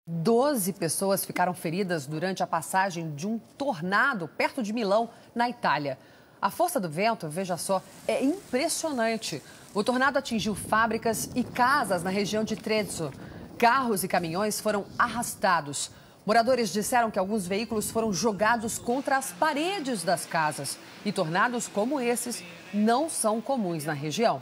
12 pessoas ficaram feridas durante a passagem de um tornado perto de Milão, na Itália. A força do vento, veja só, é impressionante. O tornado atingiu fábricas e casas na região de Trezzo. Carros e caminhões foram arrastados. Moradores disseram que alguns veículos foram jogados contra as paredes das casas. E tornados como esses não são comuns na região.